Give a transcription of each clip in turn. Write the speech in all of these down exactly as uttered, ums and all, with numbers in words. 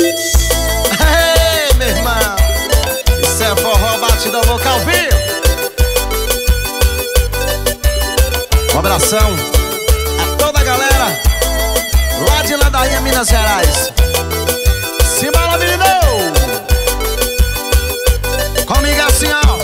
Ei, meu irmão, isso é forró batida louca ao vivo. Um abração a toda a galera lá de Ladainha, Minas Gerais. Simbora, menino! Comigo assim, ó.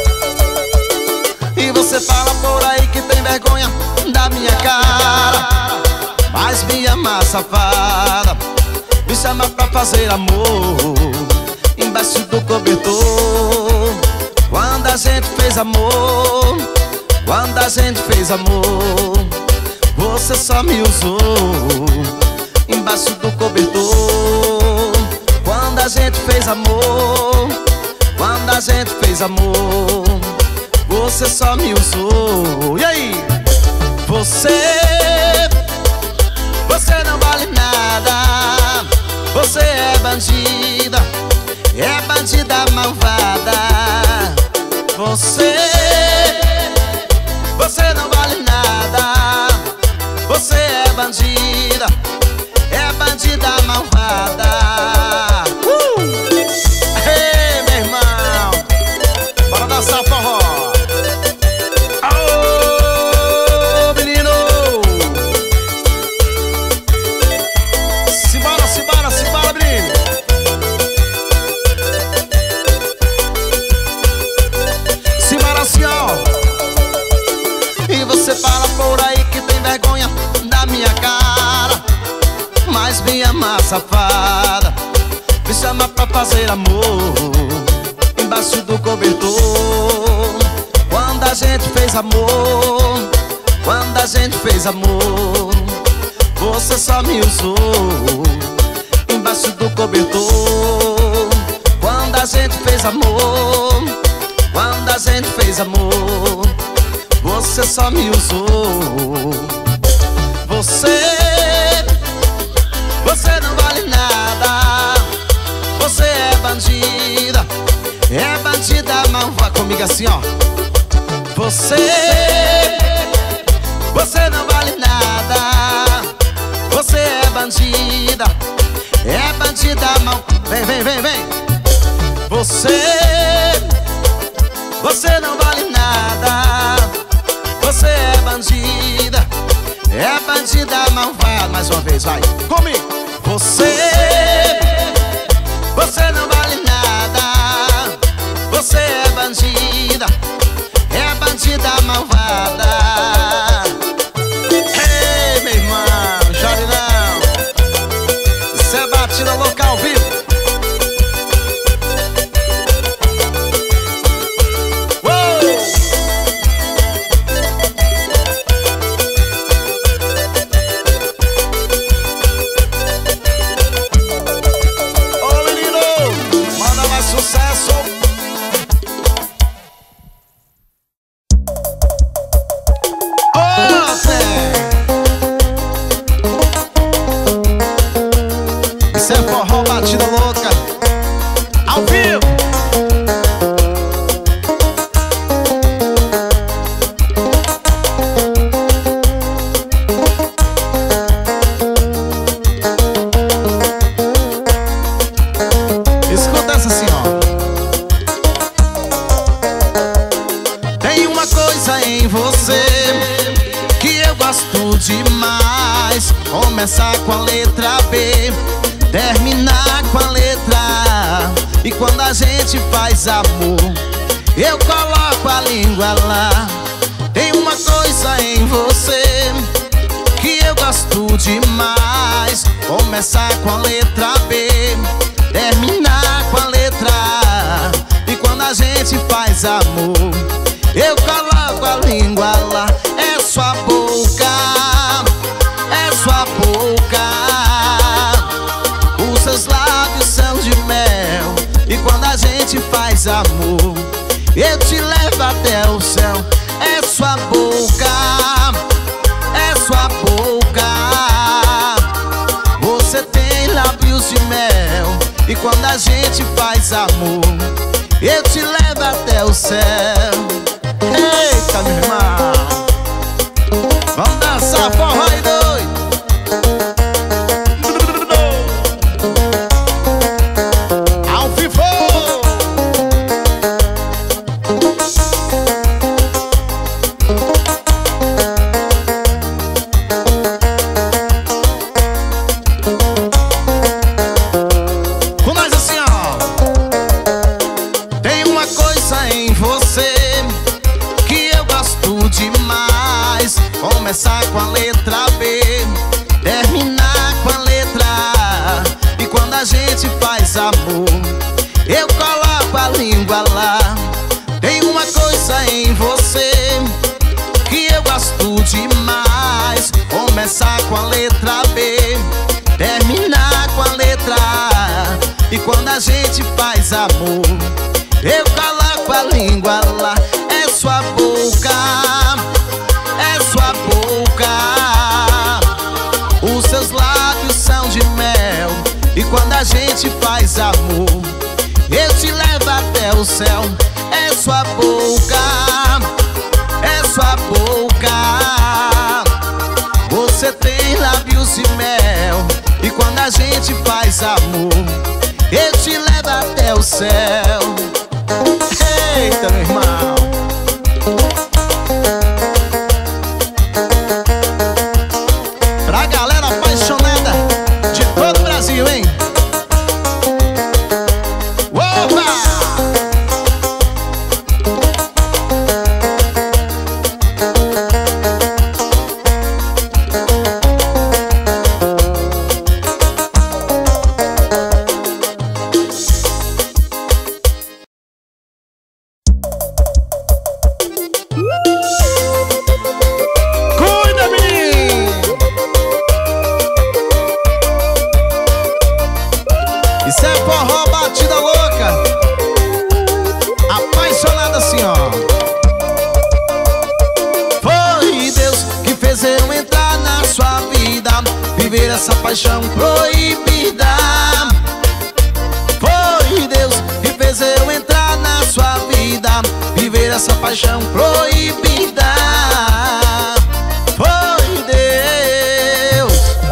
E você fala por aí que tem vergonha da minha cara, mas me ama, safada, me chama pra fazer amor embaixo do cobertor. Quando a gente fez amor, quando a gente fez amor, você só me usou embaixo do cobertor. Quando a gente fez amor, quando a gente fez amor, você só me usou. E aí? Você, você não vale nada. Você é bandida, é bandida malvada. Você, você não vale nada. Você é bandida, é bandida malvada. uh! Ei, meu irmão, bora dançar forró. Aô, menino! Simbora, simbora, simbora, menino! Simbora assim, ó. E você fala por aí que tem vergonha da minha cara, mas me ama, safada, me chama pra fazer amor embaixo do cobertor. Quando a gente fez amor, quando a gente fez amor, você só me usou embaixo do cobertor. Quando a gente fez amor, quando a gente fez amor, você só me usou. Você, você não vale nada. Você é bandida, é bandida malvada. Comigo assim, ó. Você, você não vale nada. Você é bandida, é bandida mal. Vem, vem, vem, vem. Você, você não vale nada. Você é bandida, é bandida malvada. Mais uma vez, vai, comigo. Você, você não vale nada. Você é bandida, é bandida malvada. Ei, meu irmão, chore não. Isso é batida louca ao vivo. Isso é forró batida louca ao vivo. Escuta essa assim, ó. Tem uma coisa em você que eu gosto demais. Começar com a letra B, terminar com a letra A. E quando a gente faz amor, eu coloco a língua lá. Tem uma coisa em você que eu gosto demais. Começar com a letra B, terminar com a letra A. E quando a gente faz amor, eu coloco a língua lá. É sua boca, é sua boca, os seus lábios são de mel. E quando a gente faz amor, eu te levo até o céu. É sua boca, é sua boca, você tem lábios de mel. E quando a gente faz amor, eu te levo até o céu. Eita, meu irmão, vamos dançar forró aí, doido. com a letra B, terminar com a letra A. E quando a gente faz amor, eu coloco a língua lá. É sua boca, é sua boca. Os seus lábios são de mel. E quando a gente faz amor, eu te levo até o céu. É sua boca, é sua boca. Você tem lábios de mel. E quando a gente faz amor, eu te levo até o céu. Eita, meu irmão. Pra galera apaixonada de todo o Brasil, hein? Opa! Isso é forró batida louca. Apaixonada assim, ó. Foi Deus que fez eu entrar na sua vida, viver essa paixão proibida. Foi Deus que fez eu entrar na sua vida, viver essa paixão proibida. Foi Deus.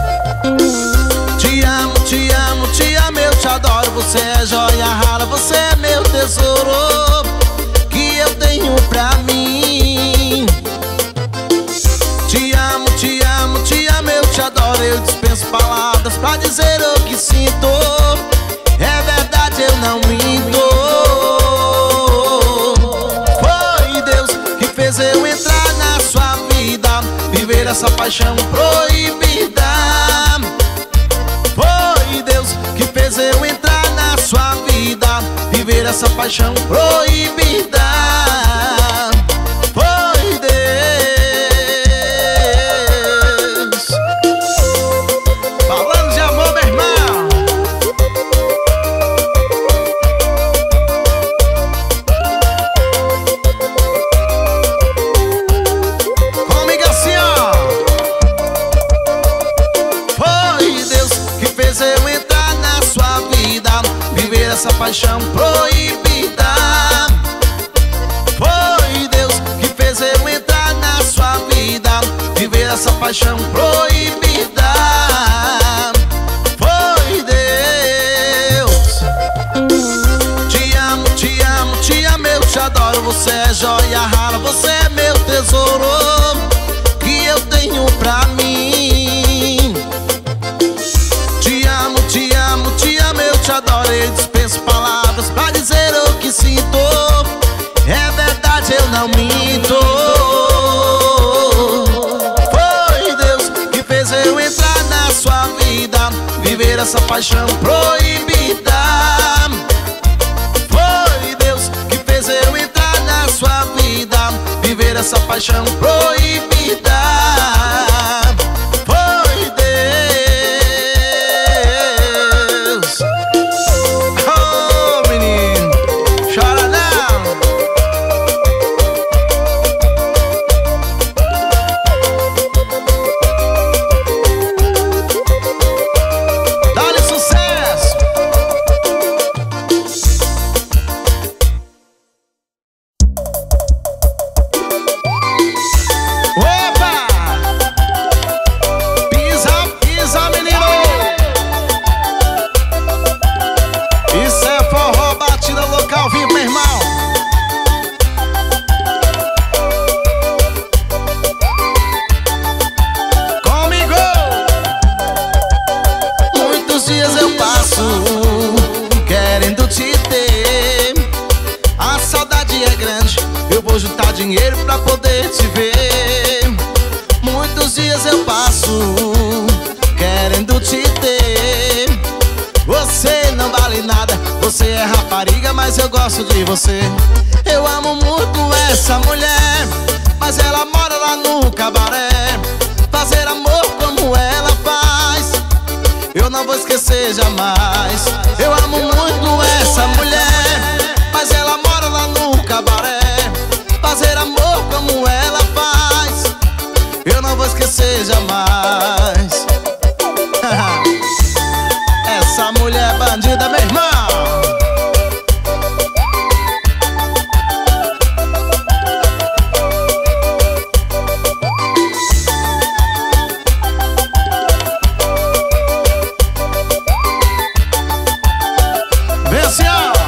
Te amo, te amo, te amo, eu te adoro. Você é joia rara, você é meu tesouro, que eu tenho pra mim. Te amo, te amo, te amo, eu te adoro. Eu dispenso palavras pra dizer o que sinto. É verdade, eu não minto. Foi Deus que fez eu entrar na sua vida, viver essa paixão proibida. Foi Deus que fez eu entrar na sua vida, viver essa paixão proibida. Foi Deus. Falando de amor, meu irmão. Comigo assim, ó. Foi Deus que fez eu entrar na sua vida, viver essa paixão proibida. Foi Deus que fez eu entrar na sua vida, viver essa paixão proibida. Foi Deus. Te amo, te amo, te amo, eu te adoro. Você é joia rara, você é meu tesouro, que eu tenho pra mim. Te amo, te amo, te amo, eu te adoro. Eu dispenso palavras pra dizer o que sinto. É verdade, eu não minto. Foi Deus que fez eu entrar na sua vida, viver essa paixão proibida. Foi Deus que fez eu entrar na sua vida, viver essa paixão proibida. Foi Deus. Oh, menino, chora não. Dá-lhe sucesso. Opa! Pisa, pisa, menino. Isso é forró batida local vivo, meu irmão. Comigo. Muitos dias eu passo querendo te ter. A saudade é grande, eu vou juntar dinheiro pra poder te ver. Muitos dias eu passo querendo te ter. Você não vale nada, você é rapariga, mas eu gosto de você. Eu amo muito essa mulher, mas ela mora lá no cabaré. fazer amor como ela faz. Eu não vou esquecer jamais. Eu amo muito essa mulher, mas ela mora lá no cabaré. Fazer amor como ela faz, eu não vou esquecer jamais. Essa mulher bandida, meu irmão. Vem assim, ó.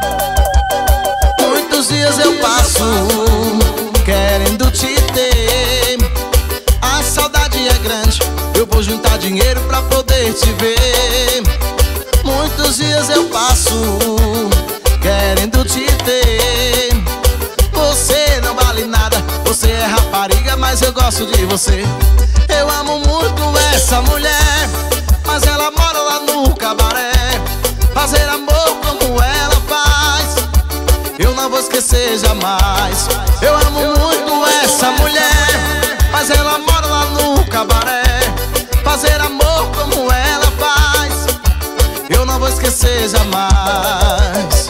Muitos dias eu passo querendo te ter. A saudade é grande, eu vou juntar dinheiro pra poder te ver. Muitos dias eu passo querendo te ter. Você não vale nada, você é rapariga, mas eu gosto de você. Eu amo muito essa mulher, mas ela mora lá no cabaré. Fazer amor como ela faz, eu não vou esquecer jamais. Eu amo muito essa mulher, mas ela mora lá no cabaré. Fazer amor como ela faz, eu não vou esquecer jamais.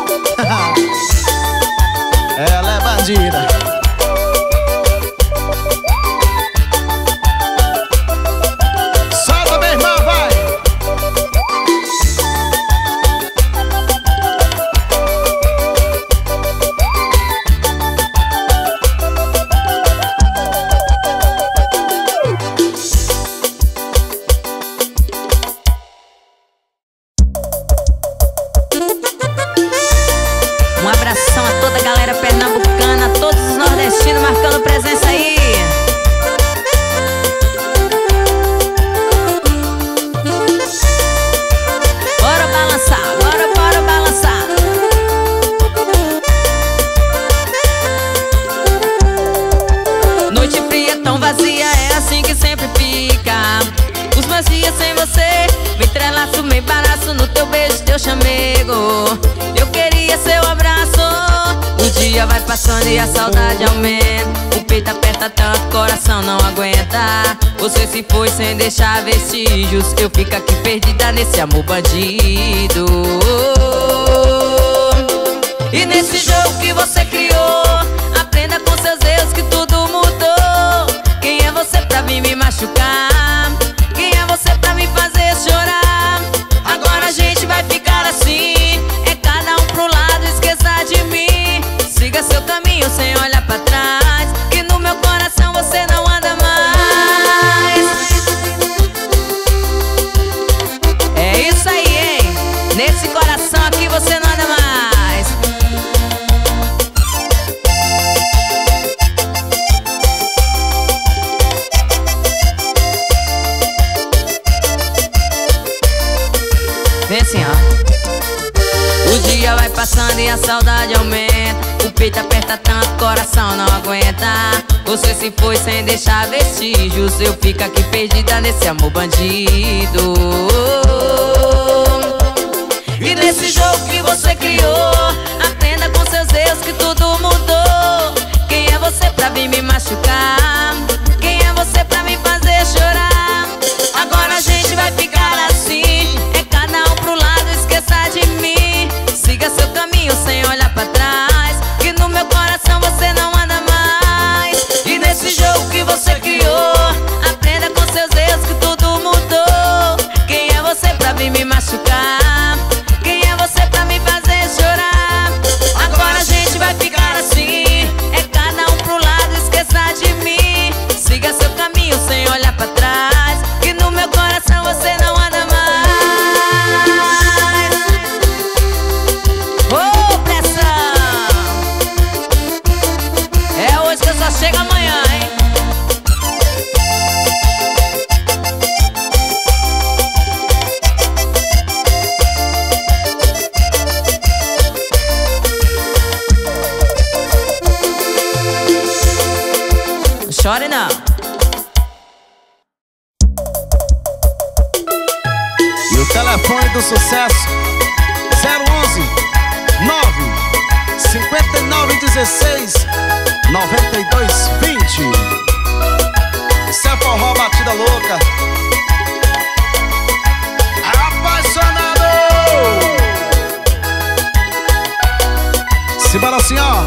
Ela é bandida. Solta, meu irmão, vai! Marcando presença aí. Bora balançar, bora, bora balançar. Noite fria tão vazia, é assim que sempre fica. Os meus dias sem você, me entrelaço, me embaraço no teu beijo, teu chamego. Eu queria seu abraço. O dia vai passando e a saudade aumenta. O peito aperta tanto, o coração não aguenta. Você se foi sem deixar vestígios. Eu fico aqui perdida nesse amor bandido. E nesse jogo que você criou, aprenda com seus erros que tudo mudou. Quem é você pra vir me machucar? Quem é você pra me fazer chorar? Agora a gente vai ficar assim, é cada um pro lado, esqueça de mim. Siga seu caminho sem olhar pra trás, que no meu coração você não anda mais. É isso aí, hein? Nesse coração aqui você não anda mais. Vem assim, ó. O dia vai passando e a saudade aumenta. O peito aperta tanto, o coração não aguenta. Você se foi sem deixar vestígios. Eu fico aqui perdida nesse amor bandido. E nesse jogo que você criou, aprenda com seus erros que tudo mudou. Quem é você pra vir me machucar? Quem é você pra me fazer chorar? Agora a gente vai ficar assim, é cada um pro lado, esqueça de mim. Siga seu caminho sem olhar pra trás, que no meu coração você não anda mais. E nesse jogo que você criou, aprenda com seus erros que tudo mudou. Quem é você pra vir me machucar? Quem é você pra me fazer chorar? Agora a gente vai ficar assim, é cada um pro lado, esqueça de mim. Siga seu caminho sem olhar pra trás, que no meu coração você não anda mais. Ô, pressão! É hoje que eu só chego amanhã, hein? Não chore não. E o telefone do sucesso zero onze nove cinquenta e nove dezesseis noventa e dois vinte. é forró, batida louca. Apaixonado. Simbora assim, ó.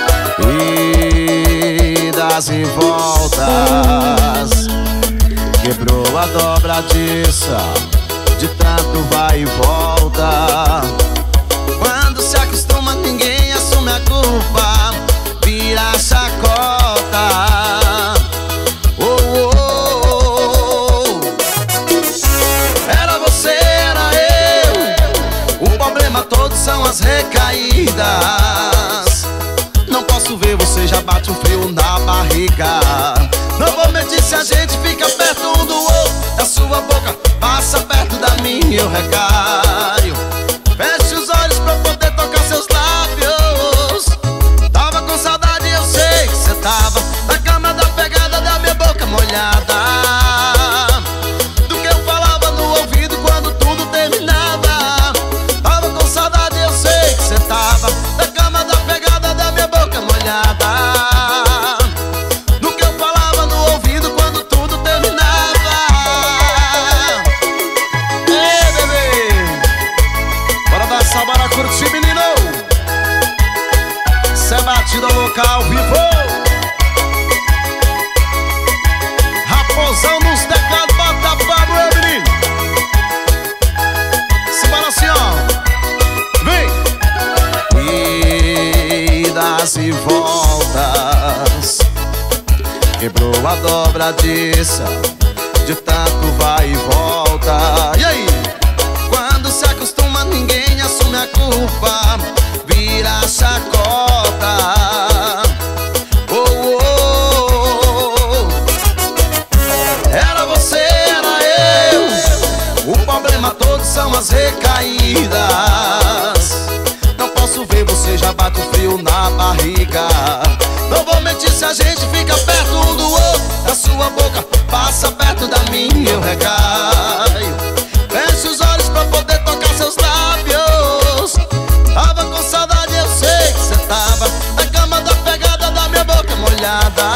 Idas e voltas, quebrou a dobradiça, de tanto vai e volta. Quando se acostuma, ninguém assume a culpa, vira chacota. Oh, oh, oh. Era você, era eu, o problema todo são as recaídas. Não posso ver, você já bate um frio na barriga. Não vou mentir se a gente fica perto um do outro. Da sua boca passa perto da minha, eu recaio. Feche os olhos pra poder tocar seus lábios. Tava com saudade, eu sei que cê tava na cama da pegada da minha boca molhada, do que eu falava no ouvido quando tudo terminava. Tava com saudade, eu sei que cê tava na cama da pegada da minha boca molhada, do que eu falava no ouvido quando tudo terminava. Ei, bebê, bora dançar, bora curtir, menino. Cê é batida local, vivo. Raposão nos teclados, bota pra meu menino. Simbora assim, ó. Vem. Idas e voltas, quebrou a dobradiça, de tanto vai e volta. E aí? Quando se acostuma, ninguém assume a culpa, vira chacota. Oh, oh, oh. Era você, era eu, o problema todo são as recaídas. Não posso ver, você já bate o frio na barriga. Não vou mentir se a gente fica perto um do outro. Da sua boca passa perto da minha, eu recaio. Feche os olhos pra poder tocar seus lábios. Tava com saudade, eu sei que cê tava na cama da pegada da minha boca molhada,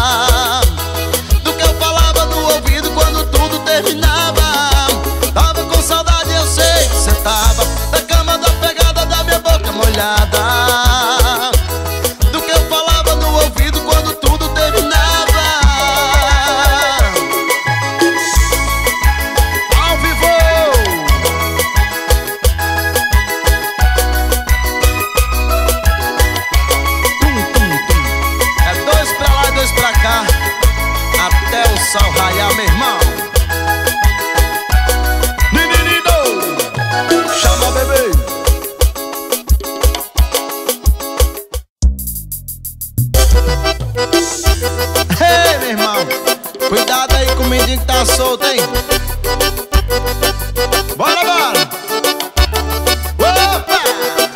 do que eu falava no ouvido quando tudo terminava. Tava com saudade, eu sei que cê tava na cama da pegada da minha boca molhada, do que eu falava no ouvido quando tudo terminava. Ao vivo. Tum, tum, tum. É dois pra lá e dois pra cá, até o sol raiar, meu irmão. Menino, chama bebê. Ei, meu irmão, cuidado aí com o menino que tá solto, hein? Bora, bora. Opa!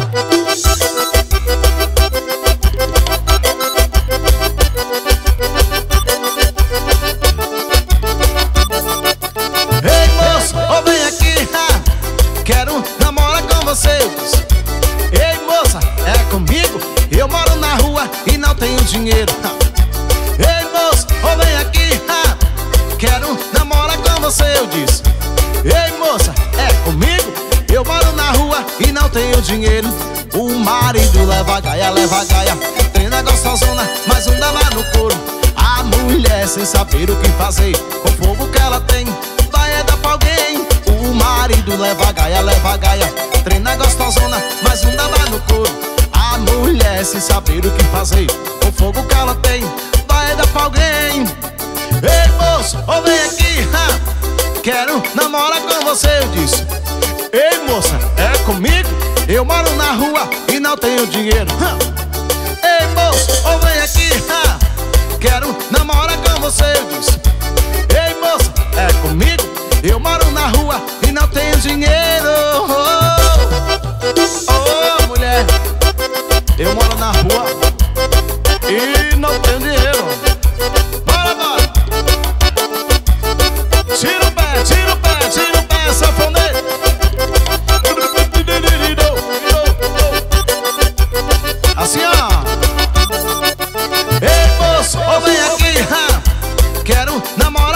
Ei, moço, ô, vem aqui, ha. Quero namorar com você. Ei, moça, é comigo? Eu moro na rua e não tenho dinheiro. Ei, moço, ô, vem aqui, ha. Quero namorar com você, eu disse. Ei, moça, é comigo? Eu moro na rua e não tenho dinheiro. O marido leva a gaia, leva a gaia, treina gostosona, mas um dá lá no couro. A mulher sem saber o que fazer com o fogo que ela tem, vai é dar pra alguém. O marido leva a gaia, leva a gaia, treina gostosona, mas um dá lá no couro. A mulher sem saber o que fazer com o fogo que ela tem, vai é dar pra alguém. Ei, moço, ô, vem aqui, ha. Quero namorar com você, eu disse. Ei, moça, é comigo? Eu moro na rua e não tenho dinheiro. Ei, moço, ô, vem aqui, ha. Quero namorar com você, eu disse. Ei, moça, é comigo? Eu moro na rua e não tenho dinheiro. Oh, oh, mulher, eu moro na rua e não tenho dinheiro. Bora, bora. Tira o pé, tira o pé, tira o pé, sanfoneiro. Assim, ó. Ei, moço, ô, vem aqui, ha. Quero namorar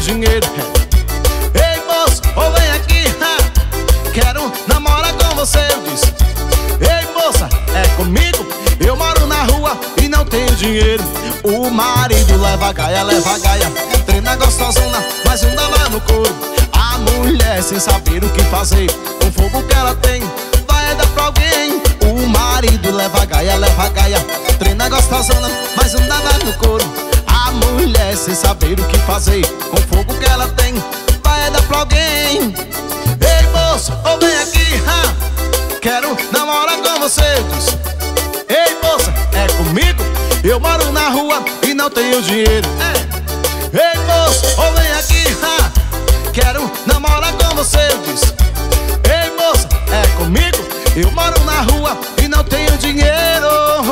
dinheiro. Ei moço, ou vem aqui, ha, quero namorar com você. Eu disse, ei moça, é comigo? Eu moro na rua e não tenho dinheiro. O marido leva a gaia, leva a gaia, treina gostosona, mas não dá lá no couro. A mulher sem saber o que fazer, com o fogo que ela tem, vai dar pra alguém. O marido leva a gaia, leva a gaia, treina gostosona, mas não dá lá no couro. A mulher sem saber o que fazer, com o fogo que ela tem, vai dar pra alguém. Ei moço, ou vem aqui, ha, quero namorar com você. Eu disse, ei moça, é comigo? Eu moro na rua e não tenho dinheiro. É. Ei moço, ou vem aqui, ha, quero namorar com você. Eu disse, ei moça, é comigo? Eu moro na rua e não tenho dinheiro.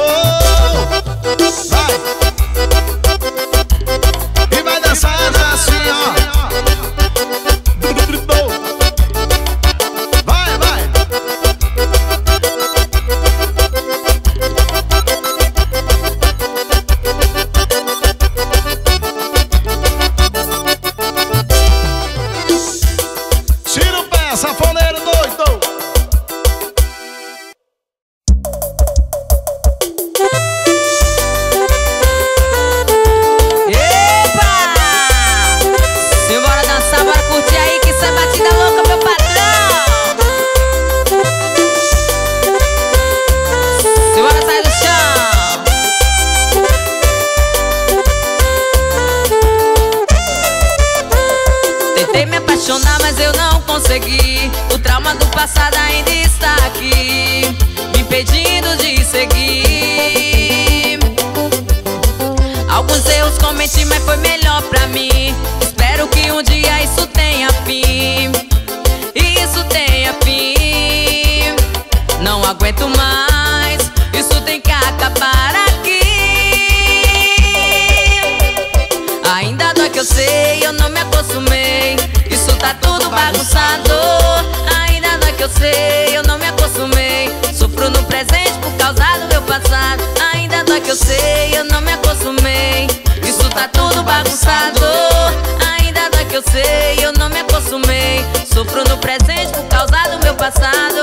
Vai. E vai dançar assim, ó. Vai, vai. Tira o pé, sanfoneiro doido. Mas eu não consegui. O trauma do passado ainda está aqui, me impedindo de seguir. Alguns erros cometi, mas foi melhor pra mim. Espero que um dia isso tenha fim. Isso tenha fim. Não aguento mais, isso tem que acabar aqui. Ainda dói que eu sei, eu não me acostumei. Isso tá tudo bagunçado. Ainda não é que eu sei, eu não me acostumei. Sofro no presente por causa do meu passado. Ainda não é que eu sei, eu não me acostumei. Isso tá tudo bagunçado. Ainda não é que eu sei, eu não me acostumei. Sofro no presente por causa do meu passado.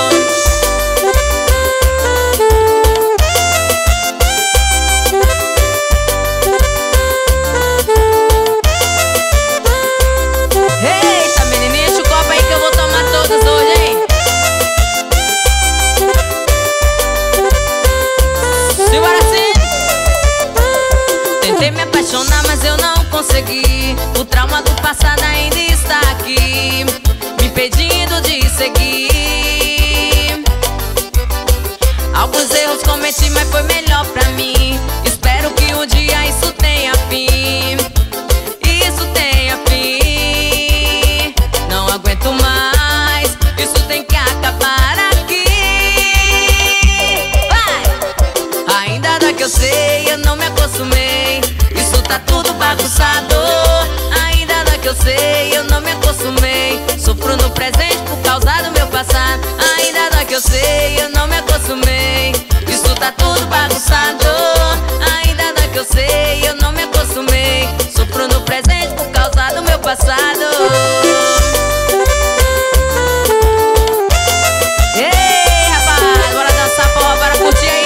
Mas eu não consegui. O trauma do passado ainda está aqui, me impedindo de seguir. Alguns erros cometi, mas foi melhor pra mim. Espero que um dia isso tenha fim. Isso tenha fim. Não aguento mais, isso tem que acabar aqui. Vai! Ainda dá que eu sei, eu não me acostumei. Tá tudo bagunçado. Ainda não é que eu sei, eu não me acostumei. Sofro no presente por causa do meu passado. Ainda não é que eu sei, eu não me acostumei. Isso tá tudo bagunçado. Ainda não é que eu sei, eu não me acostumei. Sofro no presente por causa do meu passado. Ei, rapaz, bora dançar porra, bora curtir aí.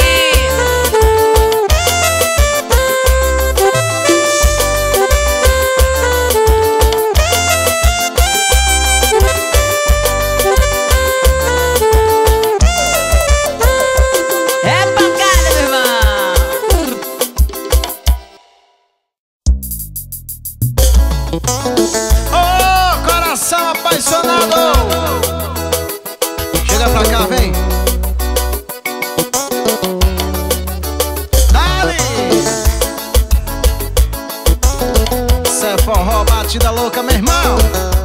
Oh, coração apaixonado, chega pra cá, vem. Dale! Cê é forró, batida louca, meu irmão.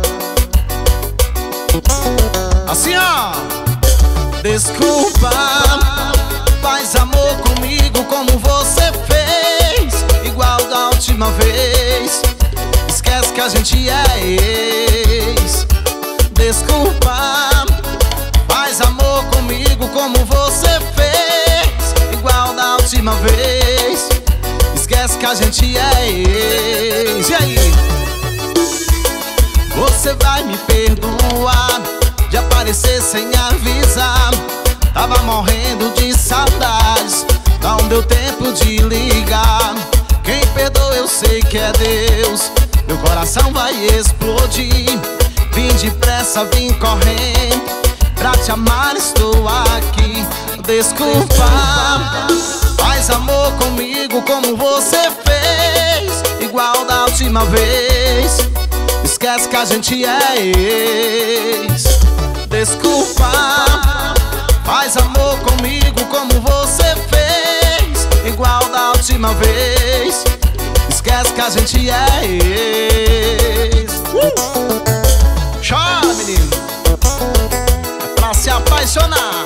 Assim, ó. Desculpa, faz amor comigo como você fez, igual da última vez. Esquece que a gente é ex. Desculpa, faz amor comigo como você fez, igual da última vez. Esquece que a gente é ex. E aí? Você vai me perdoar de aparecer sem avisar. Tava morrendo de saudades, não deu tempo de ligar. Quem perdoa eu sei que é Deus. Meu coração vai explodir. Vim depressa, vim correndo. Pra te amar estou aqui. Desculpa, faz amor comigo como você fez, igual da última vez. Esquece que a gente é ex. Desculpa, faz amor comigo como você fez, igual da última vez. Esquece que a gente é ex. uh! Chora, menino, é pra se apaixonar.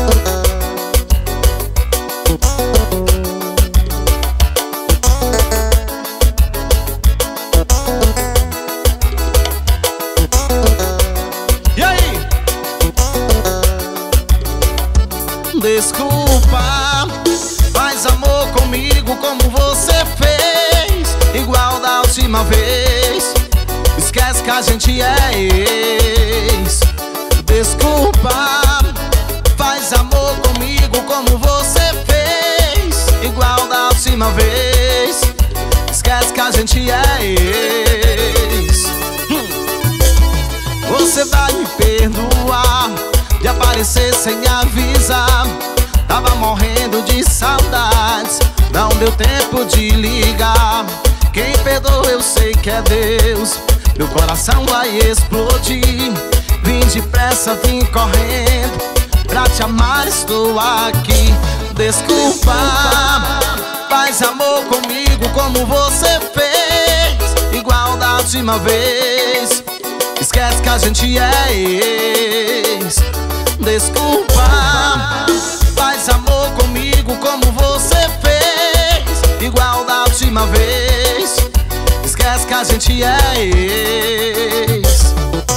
Desculpa, faz amor comigo como você fez, igual da última vez. Esquece que a gente é ex. Desculpa, faz amor comigo como você fez, igual da última vez. Esquece que a gente é ex. hum. Você vai me perdoar de aparecer sem avisar. Tava morrendo de saudades, não deu tempo de ligar. Quem perdoa eu sei que é Deus. Meu coração vai explodir. Vim depressa, vim correndo. Pra te amar estou aqui. Desculpa, faz amor comigo como você fez, igual da última vez. Esquece que a gente é ex. Desculpa, faz amor comigo como você fez, igual da última vez. Esquece que a gente é ex.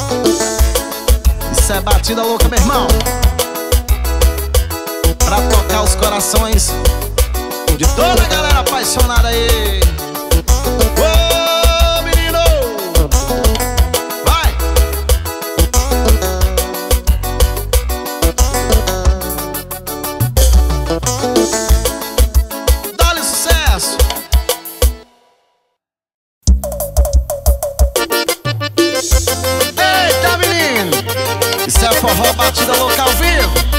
Isso é batida louca, meu irmão, pra tocar os corações de toda a galera apaixonada aí. Ô, menino, vai! Dá-lhe sucesso! Eita, menino! Isso é forró batida louca ao vivo!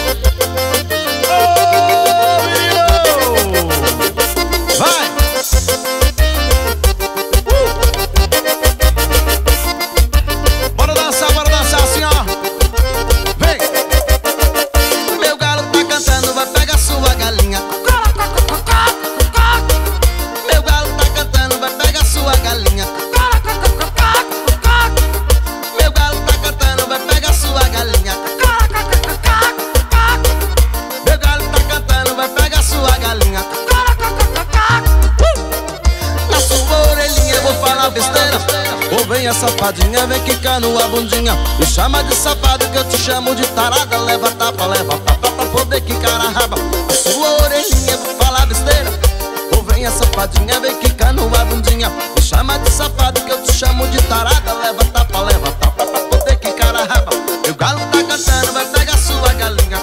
Safadinha, vem quicando a bundinha. Me chama de safado que eu te chamo de tarada. Leva tapa, leva tapa pra poder quicar a raba. A sua orelhinha, vou falar besteira. Ou vem a safadinha, vem quicando a bundinha. Me chama de safado que eu te chamo de tarada. Leva tapa, leva tapa pra poder quicar a raba. Meu galo tá cantando, vai pegar sua galinha.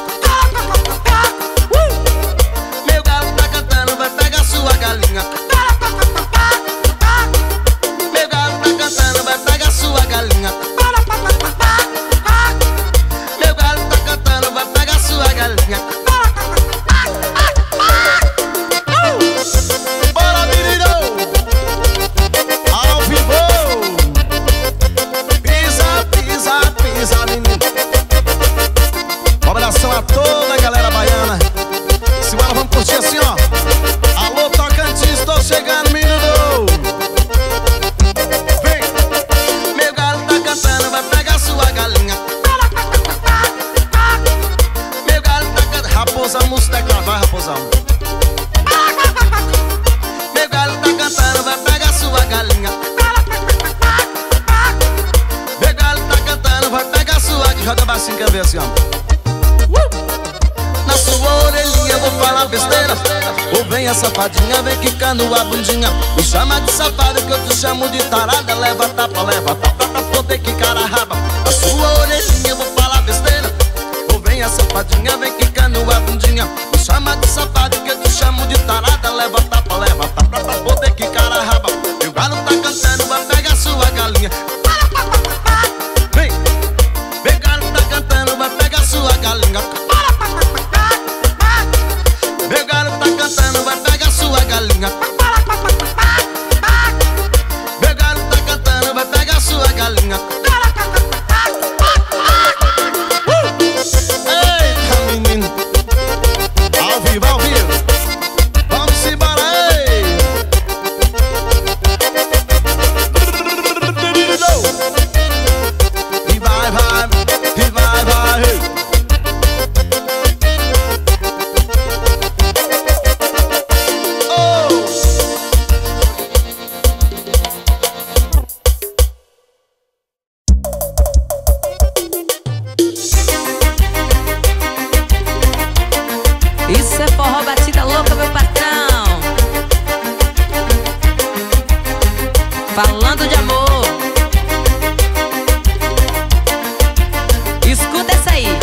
Meu galo tá cantando, vai pegar sua galinha. Sua galinha. Meu galo tá cantando, vai pegar sua galinha. Bora, menino! safadinha, vem quicando a bundinha. Me chama de safado que eu te chamo de tarada. Leva tapa, leva tapa pra poder quicar a raba. A sua orelhinha eu vou falar besteira. Ou vem a safadinha, vem quicando a bundinha. Me chama de safado que eu te chamo de tarada. Leva tapa, leva tapa pra poder quicar a raba. Meu galo tá cantando, vai pegar sua galinha. Vem, meu galo tá cantando, vai pegar sua galinha. Meu galo tá cantando, vai pegar sua galinha. Meu galo tá cantando, vai pegar sua galinha. Eita, menino, ao vivo, ao vivo. Vamos embora, ei. E vai, vai, e vai, vai, ei. Isso é forró batida louca, meu patrão. Falando de amor. Escuta essa aí.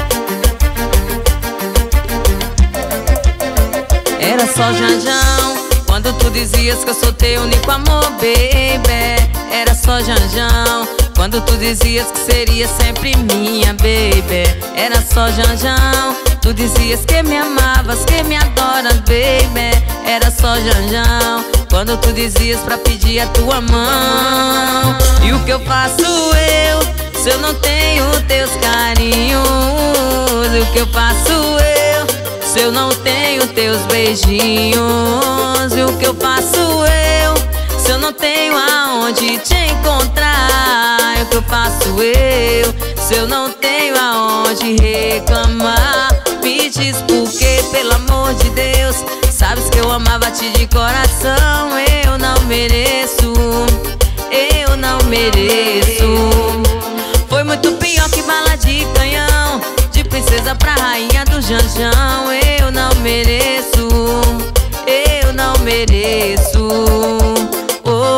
Era só janjão quando tu dizias que eu sou teu único amor, baby. Era só janjão quando tu dizias que seria sempre minha, baby. Era só janjão, tu dizias que me amavas, que me adoras, baby. Era só janjão quando tu dizias pra pedir a tua mão. E o que eu faço eu, se eu não tenho teus carinhos? E o que eu faço eu, se eu não tenho teus beijinhos? E o que eu faço eu, se eu não tenho aonde te encontrar? E o que eu faço eu, se eu não tenho aonde reclamar? Me diz por quê, pelo amor de Deus. Sabes que eu amava-te de coração. Eu não mereço, eu não mereço. Foi muito pior que bala de canhão, de princesa pra rainha do janjão. Eu não mereço, eu não mereço. Oh,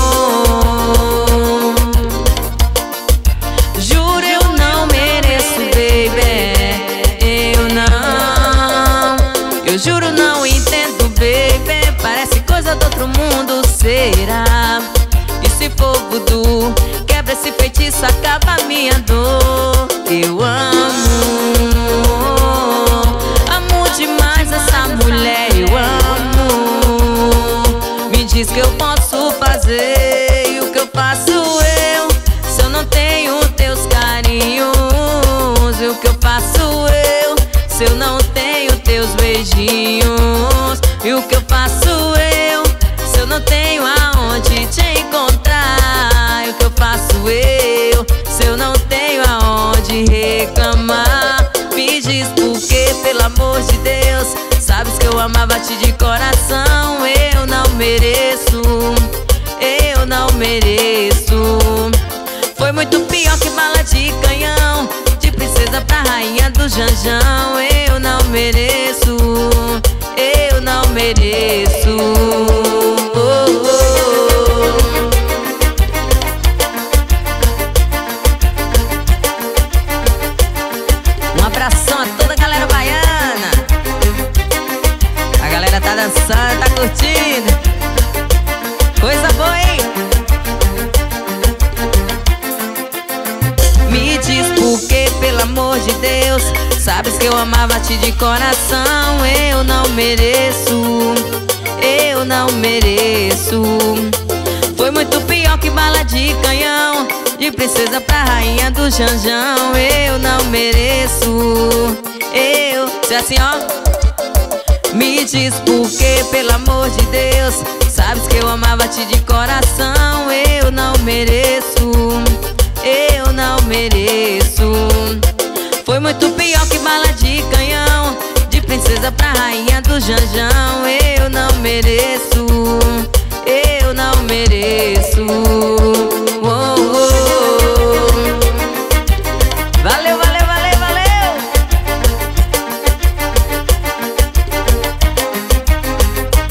oh. Juro, eu não mereço, baby. Eu não, eu juro, não entendo, baby. Parece coisa do outro mundo, será? E se for voodoo, quebra esse feitiço, acaba a minha dor. Eu amo, amo demais essa mulher, eu amo. Me diz que eu posso fazer. E o que eu faço eu, se eu não tenho teus carinhos? E o que eu faço eu, se eu não tenho teus beijinhos? E o que eu faço eu, se eu não tenho aonde te encontrar? E o que eu faço eu, se eu não tenho aonde reclamar? Me diz por quê, pelo amor de Deus. Sabes que eu amava-te de coração. Eu não mereço, eu não mereço. Foi muito pior que bala de canhão, de princesa pra rainha do janjão. Eu não mereço, eu não mereço. Oh, oh. Um abração a toda a galera baiana. A galera tá dançando, tá curtindo. Coisa boa, hein? Me diz por quê, pelo amor de Deus. Sabes que eu amava-te de coração. Eu não mereço, eu não mereço. Foi muito pior que bala de canhão, de princesa pra rainha do janjão. Eu não mereço, eu... Se é assim, ó. Me diz por quê, pelo amor de Deus. Sabes que eu amava-te de coração. Eu não mereço, eu não mereço. Foi muito pior que bala de canhão, de princesa pra rainha do janjão. Eu não mereço, eu não mereço. Oh, oh. Valeu, valeu, valeu, valeu.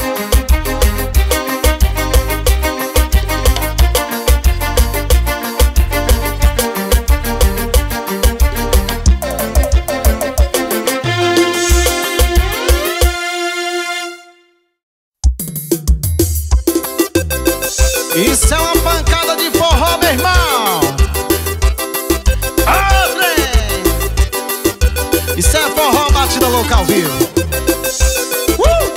Isso é uma pancada de forró, meu irmão. Abre! Isso é forró batida louca ao vivo. uh!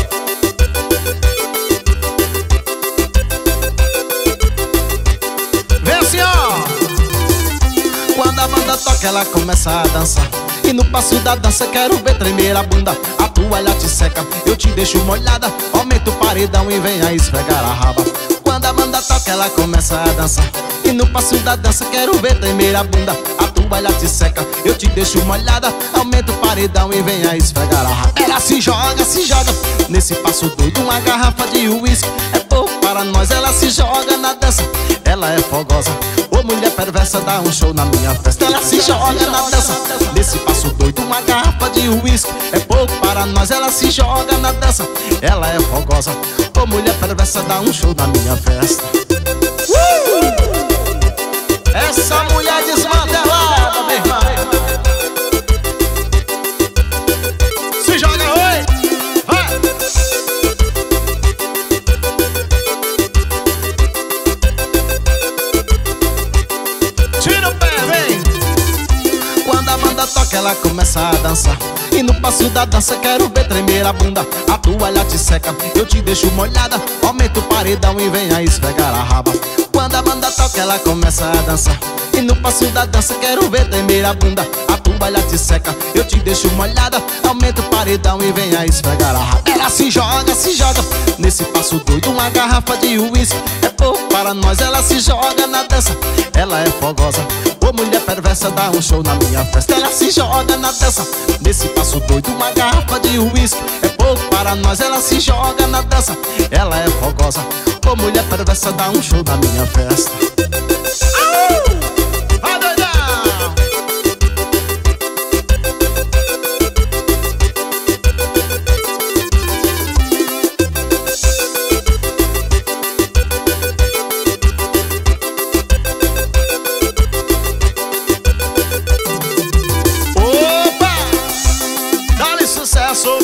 Vem assim, ó. Quando a banda toca, ela começa a dançar. E no passo da dança quero ver tremer a bunda. A toalha te seca, eu te deixo molhada. Aumenta o paredão e venha esfregar a raba. Quando a banda toca, ela começa a dançar. E no passo da dança quero ver tremer a bunda. A toalha te seca, eu te deixo molhada. Aumenta o paredão e venha esfregar a raba. Ela se joga, se joga nesse passo doido. Uma garrafa de uísque é pouco para nós. Ela se joga na dança, ela é fogosa. Ô mulher perversa, dá um show na minha festa. Ela se joga na dança nesse passo doido. Uma garrafa de uísque é pouco para nós. Ela se joga na dança, ela é fogosa. Ô mulher perversa, dá um show na minha festa. uh! Essa mulher desmantelada, meu irmão. Se joga, oi! Vai! Tira o pé, vem! Quando a banda toca, ela começa a dançar. E no passo da dança quero ver tremer a bunda. A toalha te seca, eu te deixo molhada. Aumenta o paredão e venha esfregar a raba. Quando a banda toca, ela começa a dançar. E no passo da dança quero ver tremer a bunda. A toalha te seca, eu te deixo molhada. Aumenta o paredão e venha esfregar a raba. Ela se joga, se joga nesse passo doido. Uma garrafa de uísque é pouco para nós. Ela se joga na dança, ela é fogosa. Ô mulher perversa, dá um show na minha festa. Ela se joga na dança nesse passo doido. Uma garrafa de uísque é pouco para nós. Ela se joga na dança, ela é fogosa. Ô mulher perversa, dá um show na minha festa. Vai doidão! Opa! Dá-lhe sucesso!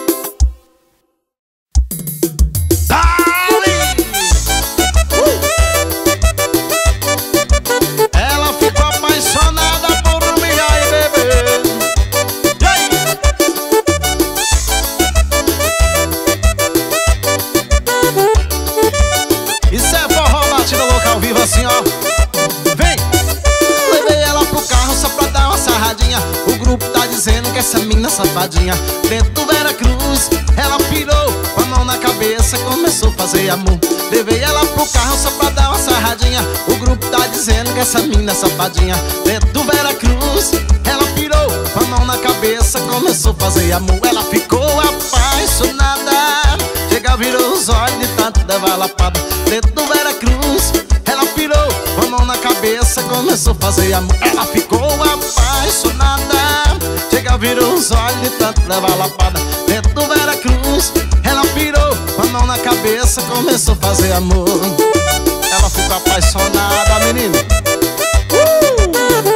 Assim, ó, vem! Levei ela pro carro só pra dar uma sarradinha. O grupo tá dizendo que essa mina safadinha. Dentro do Veracruz, ela pirou com a mão na cabeça, começou a fazer amor. Levei ela pro carro só pra dar uma sarradinha. O grupo tá dizendo que essa mina safadinha. Dentro do Veracruz, ela pirou com a mão na cabeça, começou a fazer amor. Ela ficou apaixonada, chega, virou os olhos de tanto levar lapada. Dentro do Veracruz, ela pirou com a mão na cabeça, começou a fazer amor. Ela ficou apaixonada, chega, virou os olhos de tanto levar lapada. Dentro do Veracruz, ela pirou com a mão na cabeça, começou a fazer amor. Ela ficou apaixonada, menina. uh!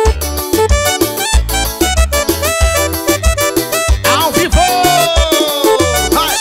Ao vivo! Vai!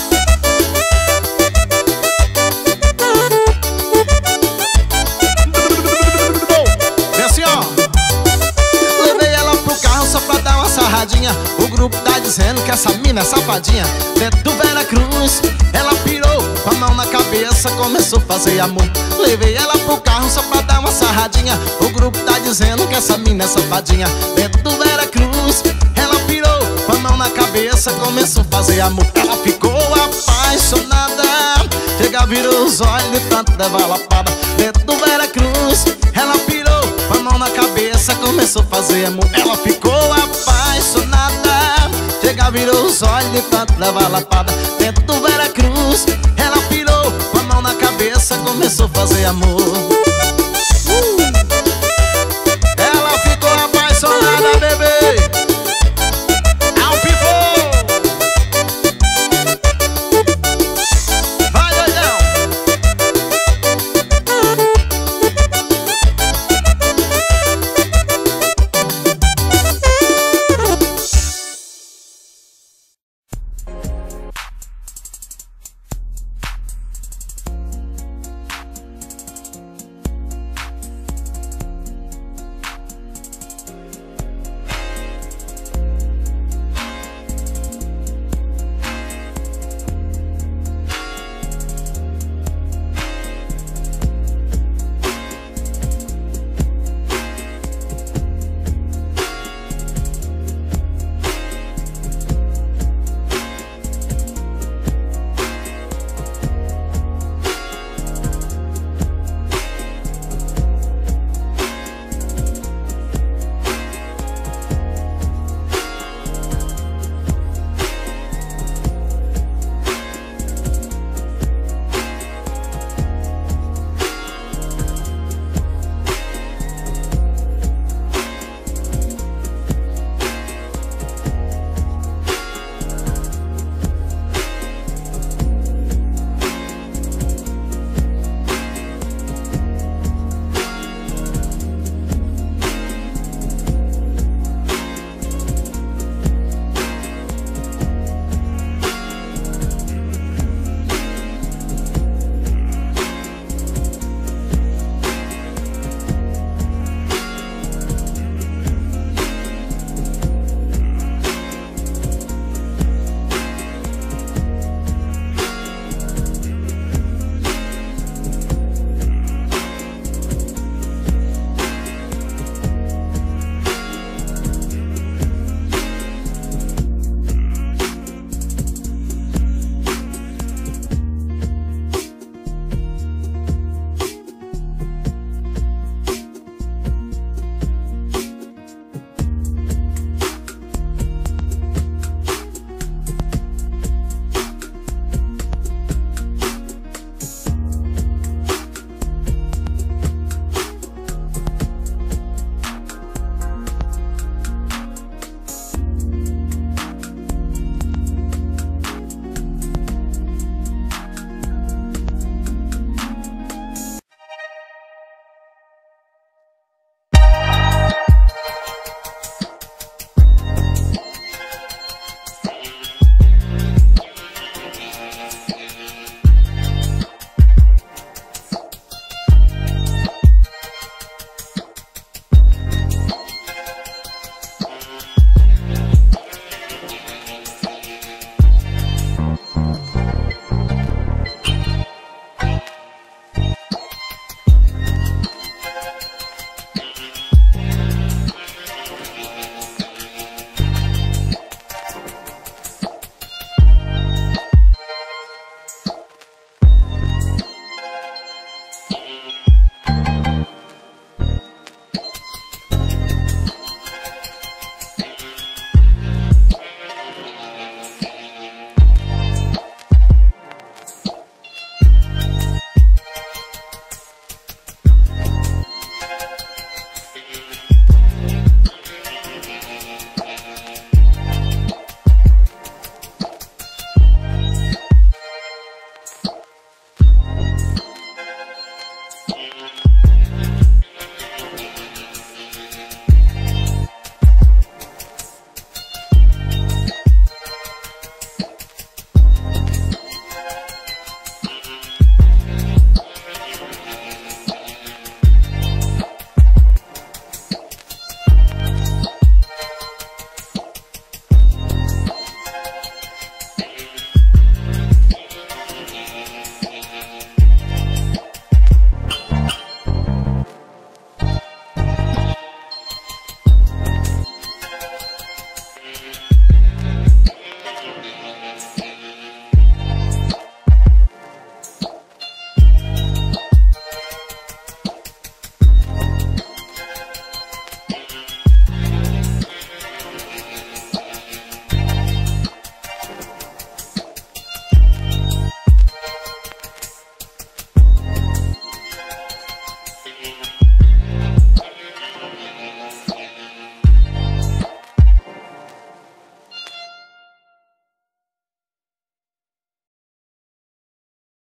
O grupo tá dizendo que essa mina é safadinha. Dentro do Veracruz, ela pirou com a mão na cabeça, começou a fazer amor. Levei ela pro carro só pra dar uma sarradinha. O grupo tá dizendo que essa mina é safadinha. Dentro do Veracruz, ela pirou com a mão na cabeça, começou a fazer amor. Ela ficou apaixonada, chega, virou os olhos de tanto levar lapada. Dentro do Veracruz, ela pirou com a mão na cabeça, começou a fazer amor. Ela ficou apaixonada, chega, virou os olhos de tanto levar lapada. Dentro do Veracruz, ela pirou com a mão na cabeça, começou a fazer amor.